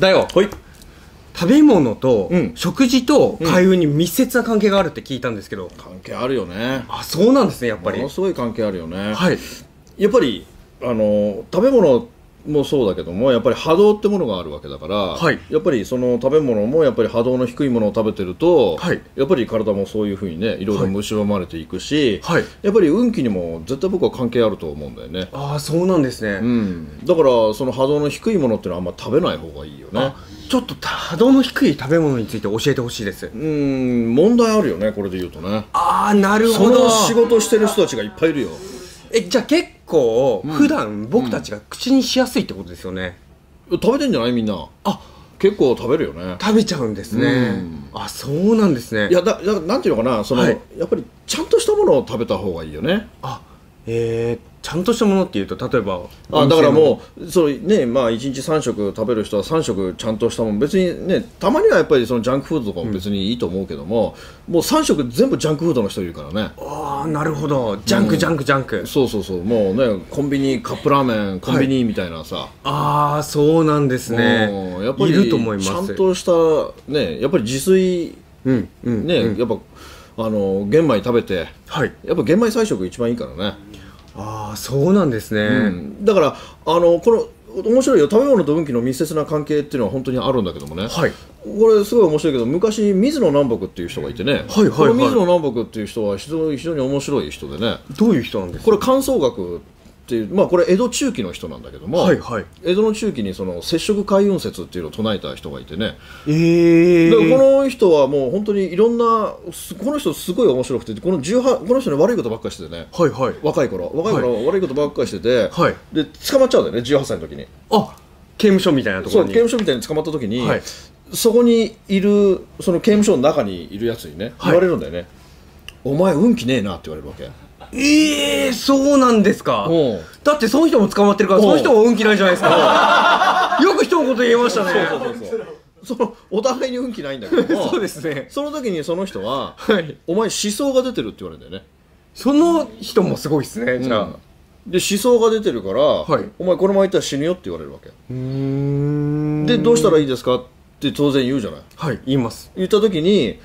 だよ。 はい。 食べ物とうん食事と開運に密接な関係があるって聞いたんですけど、 関係あるよね。 あ、そうなんですね、やっぱり。 ものすごい関係あるよね。 はい。 やっぱり食べ物もそうだけども、やっぱり波動ってものがあるわけだから、 はいやっぱりその食べ物もやっぱり波動の低いものを食べてると、 はいやっぱり体もそういうふうにね、いろいろ蝕まれていくし、 はいやっぱり運気にも絶対僕は関係あると思うんだよね。 ああ、そうなんですね。 だからその波動の低いものっていうのはあんま食べない方がいいよね。 あ、ちょっと波動の低い食べ物について教えてほしいです。 問題あるよね、これで言うとね。 ああ、なるそほど。 の仕事してる人たちがいっぱいいるよ。 じゃあ結構普段僕たちが口にしやすいってことですよね。 食べてんじゃないみんな。 あ、 結構食べるよね。 食べちゃうんですね。あ、そうなんですね。 いやなんていうのかな、 はいやっぱりちゃんとしたものを食べた方がいいよね。 あ、ちゃんとしたものっていうと、例えばだからもうそうね、まあ1日3食食べる人は3食ちゃんとしたもの、別にね、たまにはやっぱりそのジャンクフードとかも別にいいと思うけども、もう3食全部ジャンクフードの人いるからね。 ああ、なるほど。ジャンクジャンクジャンク。 そうそうそう、もうね、コンビニカップラーメンコンビニみたいなさ、 ああ、そうなんですね。 やっぱりいると思います。 ちゃんとしたね、やっぱり自炊ね、やっぱ玄米食べて、 はい。 やっぱ玄米菜食一番いいからね。 ああ、そうなんですね。 だからこの面白いよ、食べ物と運気の密接な関係っていうのは本当にあるんだけどもね、 はい。 これすごい面白いけど、昔水野南北っていう人がいてね、 はいはいはいこの水野南北っていう人は非常に面白い人でね、 どういう人なんですか。 これ観相学っていう、まあこれ江戸中期の人なんだけども、 はいはい。 江戸の中期にその接触開運説っていうのを唱えた人がいてね、 ででこの人はもう本当にいろんな、この人すごい面白くて、この人に悪いことばっかりしててね、 はいはい。 若い頃悪いことばっかりしてて、 はいで捕まっちゃうんだよね、18歳の時に。 あ、刑務所みたいなとこそう、 ろに。 刑務所みたいに捕まった時に、 はいそこにいるその刑務所の中にいるやつにね、 はい言われるんだよね、お前運気ねえなって言われるわけ。 そうなんですか。 うんだってその人も捕まってるから、その人も運気ないじゃないですか。よく一言言えましたね。 そのお互いに運気ないんだけどもそうですね。 その時にその人は、 はい。 お前思想が出てるって言われるんだよね。 その人もすごいですね。じゃあ。 で思想が出てるから、 はいお前このまま行ったら死ぬよって言われるわけで、 で、どうしたらいいですかって当然言うじゃない。 はい、言います。 言った時に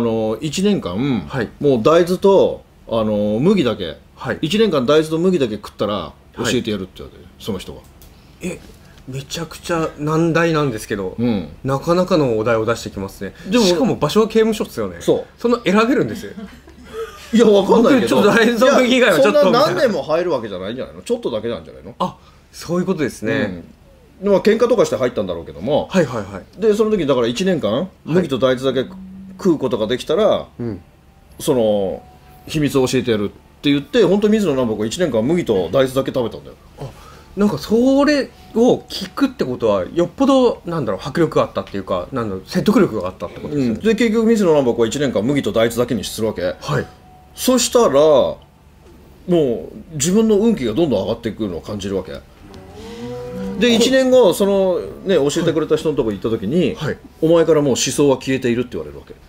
1年間、 はいもう大豆と麦だけ、 はい 1年間大豆と麦だけ食ったら教えてやるって言われて、その人が。 めちゃくちゃ難題なんですけど、 うんなかなかのお題を出してきますね。 でもしかも場所は刑務所っすよね。 そうその選べるんですよ。 いや、わかんないけど、 僕ちょっと大豆と麦以外はちょっといやそんな何年も入るわけじゃないんじゃないの、ちょっとだけなんじゃないの。 あ、そういうことですね。 まあ喧嘩とかして入ったんだろうけども、 はいはいはい。 でその時にだから1年間麦と大豆だけ食うことができたら、その秘密を教えてやるって言って、本当に水野南北は1年間麦と大豆だけ食べたんだよ。 なんかそれを聞くってことはよっぽどなんだろう、迫力があったっていうか、なんだろう、説得力があったってことですよね。 で結局水野南北は1年間麦と大豆だけにするわけ。 はい。 そしたらもう自分の運気がどんどん上がっていくのを感じるわけで、1年後そのね、教えてくれた人のところに行った時に、 はいお前からもう思想は消えているって言われるわけ。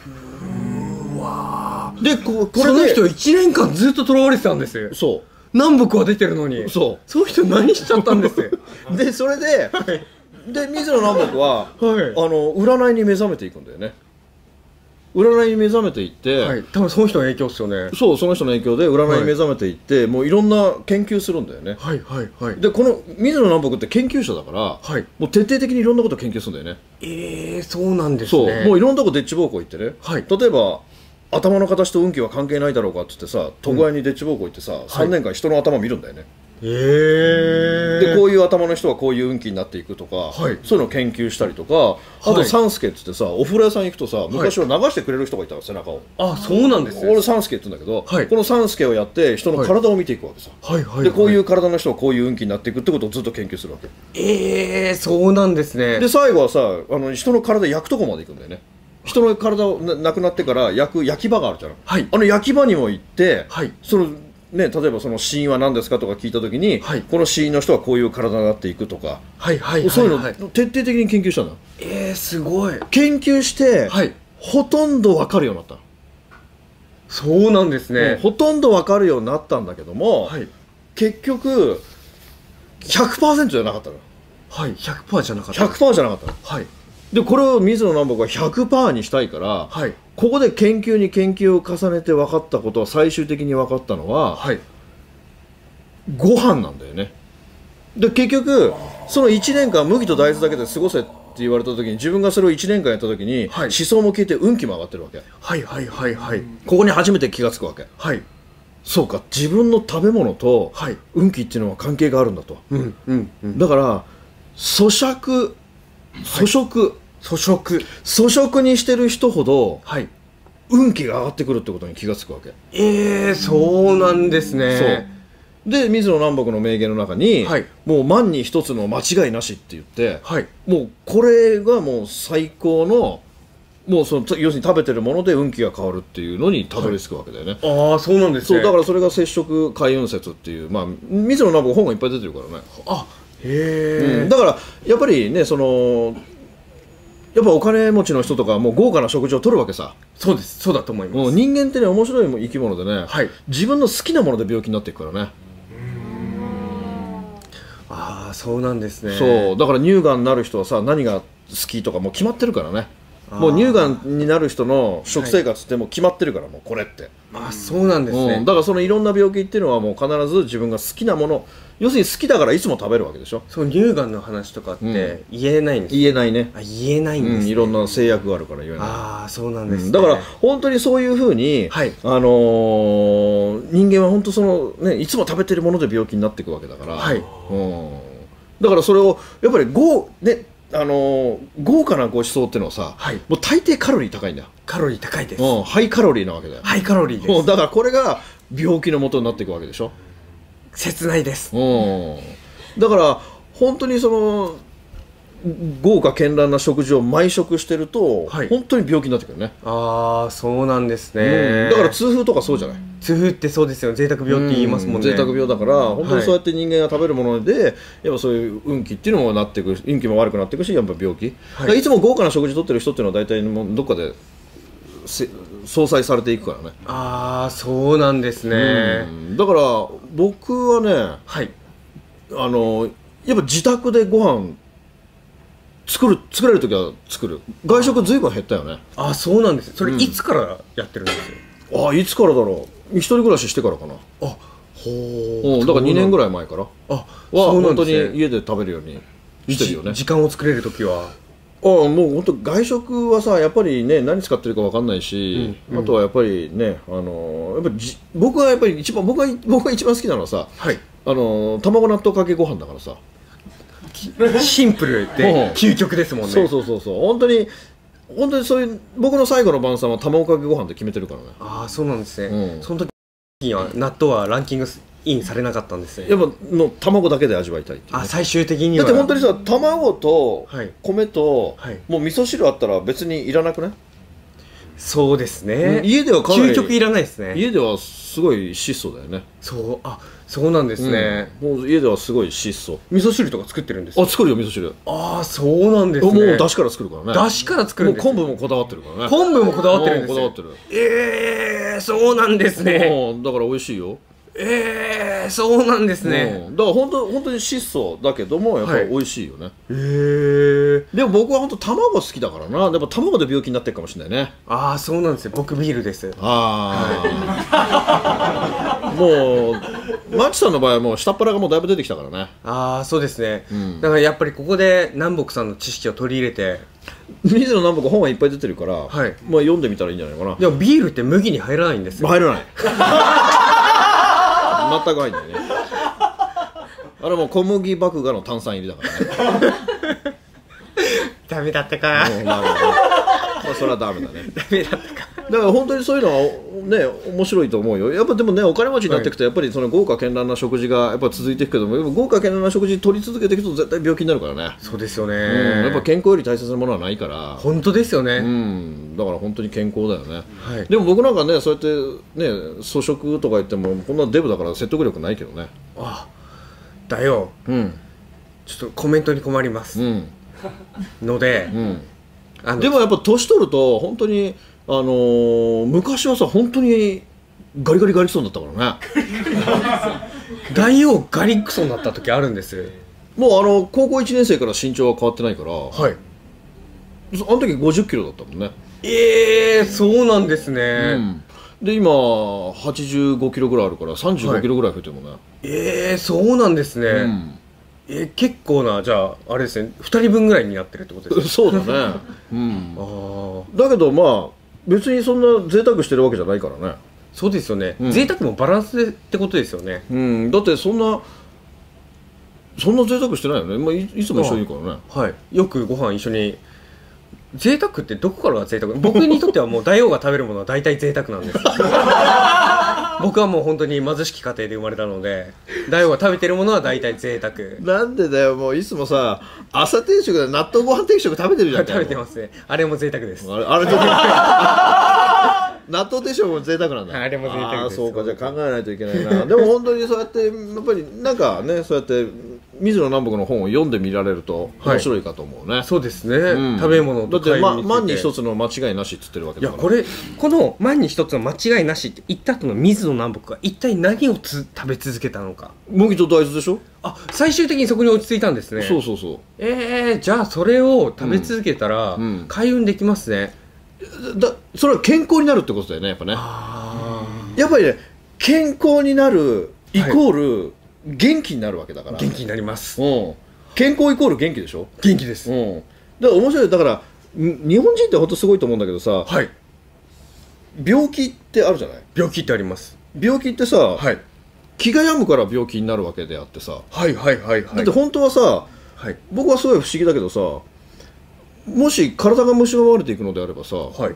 でこれでその人1年間ずっと囚われてたんですよ。 そ南北は出てるのに。 そその人何しちゃったんですよ。 うでそれで、で水野南北は、占いに目覚めていくんだよね。占いに目覚めていって、 はい。多分その人の影響っすよね。 そう、その人の影響で占いに目覚めていって、もういろんな研究するんだよね。 はいはいはい。 でこの水野南北って研究者だから、 はい。 もう徹底的にいろんなことを研究するんだよね。 そうなんですそう、 ね。 もういろんなとこでっち奉公行ってね、 はい例えば頭の形と運気は関係ないだろうかって言ってさ、床屋にでっち奉公行ってさ、3年間人の頭見るんだよね。でこういう頭の人はこういう運気になっていくとか、 はいそういうのを研究したりとか、あと三助って言ってさ、お風呂屋さん行くとさ、昔は流してくれる人がいたの、背中を。 あ、そうなんですね。 俺三助って言うんだけど、 はいこの三助をやって人の体を見ていくわけさ、 はいはいはい。 でこういう体の人はこういう運気になっていくってことをずっと研究するわけそうなんですね。 で最後はさ、人の体焼くとこまで行くんだよね。人の体を亡くなってから焼き場があるじゃん、 はい。 焼き場にも行って、 はい。 そのね、例えばその死因は何ですかとか聞いたときに、 はいこの死因の人はこういう体になっていくとか、 はいはいはい。 そういうのはい。 徹底的に研究したんだ。 すごい。 研究して、 はい。 ほとんど分かるようになったの。 そうなんですね。 ほとんど分かるようになったんだけども、 はい。 結局 100% じゃなかったの。 はい、100% じゃなかった。 100% じゃなかったの。 はいでこれを水野南北は 100% にしたいから、 はいここで研究に研究を重ねて分かったことは、最終的に分かったのは、 はい。 ご飯なんだよね。で結局その1年間麦と大豆だけで過ごせって言われた時に、自分がそれを1年間やった時に、 はい思想も消えて運気も上がってるわけ。 はいはいはいはいここに初めて気がつくわけ。 はいそうか、自分の食べ物とはい運気っていうのは関係があるんだと。 うんうんうんだから咀嚼粗食にしてる人ほどはい運気が上がってくるってことに気がつくわけ。 そうなんですね。 で水野南北の名言の中に、 はいもう万に一つの間違いなしって言って、 はいもうこれがもう最高の、もうその要するに食べてるもので運気が変わるっていうのにたどり着くわけだよね。 ああそうなんですね。 そうだからそれが接触開運説っていう、まあ水野南北本がいっぱい出てるからね。 あへえ、 だからやっぱりね、そのやっぱお金持ちの人とかはもう豪華な食事をとるわけさ。 そうです、そうだと思います。 もう人間ってね、面白い生き物でね、 はい自分の好きなもので病気になっていくからね。 ああそうなんですね。 そうだから乳がんになる人はさ、何が好きとかもう決まってるからね。 あーもう乳がんになる人の食生活ってもう決まってるから、もうこれって、 あそうなんですね。 だからそのいろんな病気っていうのはもう必ず自分が好きなもの、要するに好きだからいつも食べるわけでしょ。 そう乳がんの話とかって言えないんですか。 言えないね。 あ言えないんですね。 いろんな制約があるから言えない。 ああそうなんですね。 だから本当にそういうふうに、 はい人間は本当その、ね、いつも食べてるもので病気になっていくわけだから、 はいだからそれをやっぱり豪華なご馳走っていうのはさ、 はいもう大抵カロリー高いんだよ。 カロリー高いです。 ハイカロリーなわけだよ。 ハイカロリーです。 だからこれが病気の元になっていくわけでしょ。 切ないです。 だから本当にその豪華絢爛な食事を毎食してると、 はい本当に病気になってくるね。 ああそうなんですね。 だから痛風とかそうじゃない。 痛風ってそうですよ、贅沢病って言いますもんね。 贅沢病だから本当にそうやって人間が食べるもので、やっぱそういう運気っていうのもなっていく、運気も悪くなっていくし、やっぱ病気、だからいつも豪華な食事とってる人っていうのは大体もうどっかで相殺されていくからね。 ああそうなんですね。 だから僕はね、 はいやっぱ自宅でご飯作れるときは作る。外食ずいぶん減ったよね。 あそうなんです。それいつからやってるんですよ。 いつからだろう。一人暮らししてからかな。 ほだから2年ぐらい。 らい前からあはそうなん本当ですね。 に家で食べるようにしてるよね。 時間を作れるときは。 もう本当外食はさ、やっぱりね、何使ってるか分かんないし、あとはやっぱりね、やっぱり僕はやっぱり僕が一番好きなのはさ、 はい卵納豆かけご飯だからさ。 シンプルで究極ですもんね。 そう本当にそういう僕の最後の晩餐は卵かけご飯で決めてるからね。 ああそうなんですね。その時には納豆はランキングインされなかったんですね。 やっぱの卵だけで味わいたいっていうね。 あ最終的にはだって本当にさ、卵とはい米と、 はいもう味噌汁あったら別にいらなくない？ そうですね。 家ではかなり究極いらないですね。 家ではすごい質素だよね。 そうなんですね。 もう家ではすごい質素。 味噌汁とか作ってるんですか。 作るよ味噌汁。 ああそうなんですね。 もう出汁から作るからね。 出汁から作るんです。 もう昆布もこだわってるからね。 昆布もこだわってるんですよ。 こだわってる。 そうなんですね。 だから美味しいよ。 そうなんですね。 だから本当に質素だけどもやっぱり美味しいよね。でも僕は本当卵好きだからな。でも卵で病気になってるかもしれないね。 ああそうなんですよ。僕ビールです。 もうマッチさんの場合はもう下っ腹がもうだいぶ出てきたからね。 ああそうですね。だからやっぱりここで南北さんの知識を取り入れて、 水野南北本はいっぱい出てるから、まあ読んでみたらいいんじゃないかな。 でもビールって麦に入らないんですよ。 入らない。全く入んないね。あれもう小麦麦芽の炭酸入りだからね。 ダメだったか。 それはダメだね。 ダメだったか。 だから本当にそういうのはね面白いと思うよ。やっぱでもね、お金持ちになっていくとやっぱりその豪華絢爛な食事がやっぱ続いていくけども、豪華絢爛な食事取り続けていくと絶対病気になるからね。 そうですよね。 やっぱ健康より大切なものはないから。 本当ですよね。 だから本当に健康だよね。 はいでも僕なんかね、そうやってね粗食とか言ってもこんなデブだから説得力ないけどね。 だよ。ちょっとコメントに困ります。ので。 でもやっぱ年取ると本当に昔はさ本当にガリガリガリクソンだったからね。 大王ガリクソンだった時あるんです。 もう高校1年生から身長は変わってないから、 はい。 あの時50キロだったもんね。 そうなんですね。 うん。で今85キロぐらいあるから35キロぐらい増えてるもんね。 そうなんですね。 うん。 結構な、じゃああれですね、2人分ぐらいになってるってことですそうだね。うん。 ああ、 だけどまあ別にそんな贅沢してるわけじゃないからね。 そうですよね、 うん贅沢もバランスってことですよね。 うん。だってそんな贅沢してないよね。まあいつも一緒にいるからね。 はい、よくご飯一緒に。贅沢ってどこからが贅沢？僕にとってはもう大王が食べるものは大体贅沢なんです僕はもう本当に貧しき家庭で生まれたので、大王が食べてるものは大体贅沢。 なんでだよ、もういつもさ朝定食で納豆ご飯定食食べてるじゃん。 食べてますね。あれも贅沢です。 あれ納豆定食も贅沢なんだ。 あれも贅沢です。 ああそうか、じゃあ考えないといけないな。でも本当にそうやってやっぱりなんかね、そうやって水野南北の本を読んでみられると面白いかと思うね。 そうですね、 うん食べ物だってと買い物について万に一つの間違いなしっつってるわけいや、 だから。 この万に一つの間違いなしって言った後の水野南北が一体何を食べ続けたのか。 麦と大豆でしょ。 最終的にそこに落ち着いたんですね。 そうそうそう。 じゃあそれを食べ続けたら、 うん開運できますね。 それは健康になるってことだよね、やっぱね。やっぱりね、健康になるイコール元気になるわけだから。 元気になります。 うん。健康イコール元気でしょ。 元気です。 うん。だから面白い。だから日本人って本当すごいと思うんだけどさ、 はい。 病気ってあるじゃない。 病気ってあります。 病気ってさ、 はい。 気が病むから病気になるわけであってさ、 はいはいはいはい。 だって本当はさ、 はい。 僕はすごい不思議だけどさ、もし体が蝕まれていくのであればさ、 はい。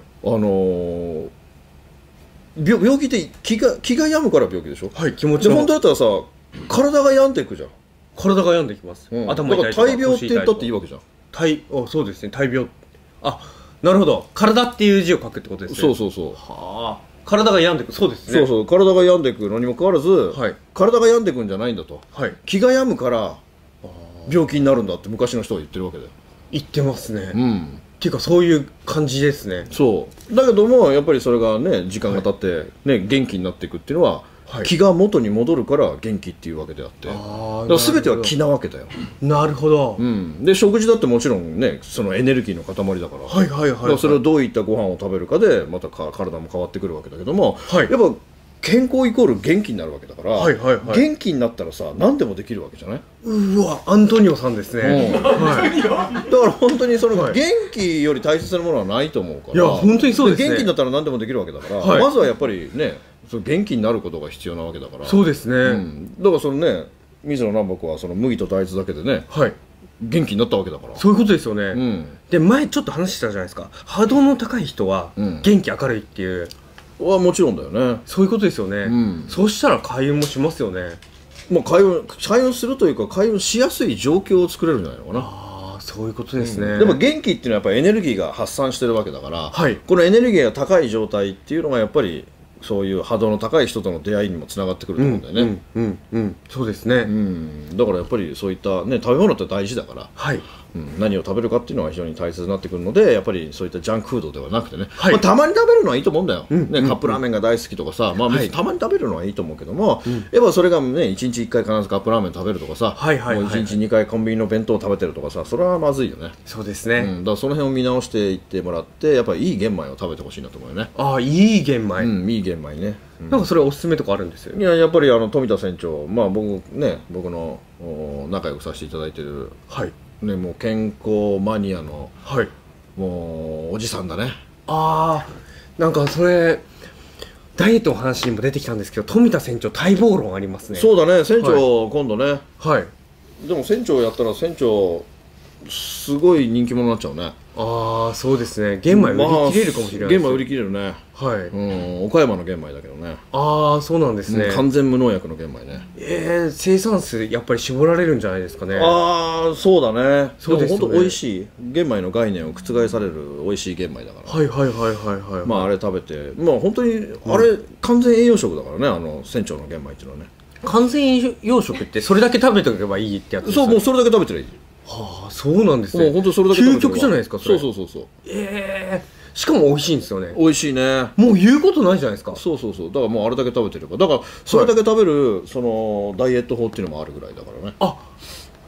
病気って気が病むから病気でしょ。 はい、気持ちでの本当だったらさ、体が病んでいくじゃん。 体が病んできます。 うん、 頭痛いとかだから大病って言ったっていいわけじゃん。 そうですね、大病。なるほど。体っていう字を書くってことですね。 そうそうそう。 はあ。体が病んでく。そうですね。 そうそう、体が病んでいくのにもかかわらず、 はい。 体が病んでいくんじゃないんだと。 はい。 気が病むから病気になるんだって昔の人は言ってるわけだよ。 言ってますね。 うんっていうかそういう感じですね。 そうだけどもやっぱりそれがね時間が経って、ね、元気になっていくっていうのは、 はい、 気が元に戻るから元気っていうわけであってだから全ては気なわけだよ。 なるほど、 うん、で食事だってもちろんねそのエネルギーの塊だから、 はいはいはい、はい、 だからそれをどういったご飯を食べるかでまた体も変わってくるわけだけども、 はい、 やっぱ健康イコール元気になるわけだから、 はいはいはい、 元気になったらさ何でもできるわけじゃない。 うわアントニオさんですね、 はい、だから本当にその元気より大切なものはないと思うから、 いや本当にそうですね。 元気になったら何でもできるわけだから、 はい、 まずはやっぱりねその元気になることが必要なわけだから。 そうですね、 うん、だからそのね水野南北はその麦と大豆だけでね、 はい、 元気になったわけだから。 そういうことですよね、 うん、 で前ちょっと話したじゃないですか、波動の高い人は元気明るいっていう、 はもちろんだよね。 そういうことですよね、 うん、 そうしたら開運もしますよね。 もう開運するというか開運しやすい状況を作れるんじゃないのかな。 ああそういうことですね、 でも元気っていうのはやっぱりエネルギーが発散してるわけだから、 はい、 このエネルギーが高い状態っていうのがやっぱりそういう波動の高い人との出会いにもつながってくると思うんだよね。 そうですね、 だからやっぱりそういったね食べ物って大事だから、 はい、 何を食べるかっていうのは非常に大切になってくるので、やっぱりそういったジャンクフードではなくてね、 はい、 たまに食べるのはいいと思うんだよ、カップラーメンが大好きとかさ、まあ、別にたまに食べるのはいいと思うけども、やっぱそれがね1日1回必ずカップラーメン食べるとかさ、もう1日2回コンビニの弁当を食べてるとかさ、それはまずいよね。 そうですね、 だからその辺を見直していってもらって、やっぱりいい玄米を食べてほしいなと思うよね。 いい玄米、 いい玄米ね。 なんかそれおすすめとかあるんですよ。 いや、やっぱり富田船長、まあ僕の仲良くさせていただいてる、 はいね、もう健康マニアの、 はい、 もうおじさんだね。 なんかそれダイエットの話にも出てきたんですけど、富田船長待望論ありますね。 そうだね、船長、今度ね。 はい。 でも船長やったら船長すごい人気者になっちゃうね。 そうですね。玄米売り切れるかもしれないです。 玄米売り切れるね。 はい。 岡山の玄米だけどね。 そうなんですね。 完全無農薬の玄米ね。 生産数やっぱり絞られるんじゃないですかね。 そうだね。 そうですね。 でも本当美味しい玄米の概念を覆される美味しい玄米だから。 はいはいはいはいはい。 まああれ食べて、まあ本当にあれ完全栄養食だからね、船長の玄米っていうのはね。 完全栄養食ってそれだけ食べておけばいいってやつですか？ そう、もうそれだけ食べてりゃいい。 そうなんですね。 もう本当それだけ食べて究極じゃないですか。 そう。 しかも美味しいんですよね。 美味しいね。 もう言うことないじゃないですか。 そう。だからもうあれだけ食べてれば、だからそれだけ食べるそのダイエット法っていうのもあるぐらいだからね。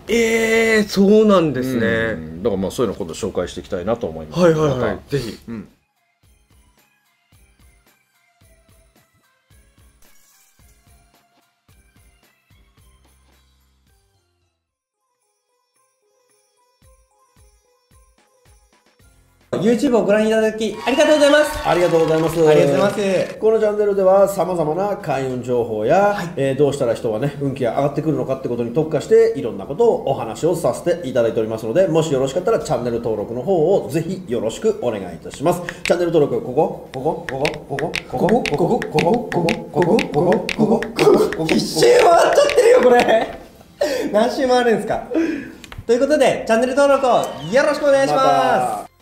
そうなんですね。 だからまあそういうの今度紹介していきたいなと思います。 はいはいはい、ぜひ。 YouTube をご覧いただきありがとうございます。 ありがとうございます。 ありがとうございます。 このチャンネルでは様々な開運情報や、どうしたら人はね、運気が上がってくるのかってことに特化していろんなことをお話をさせていただいておりますので、もしよろしかったらチャンネル登録の方をぜひよろしくお願いいたします。チャンネル登録、 一周回っちゃってるよこれ。何周回るんですか。ということでチャンネル登録をよろしくお願いします。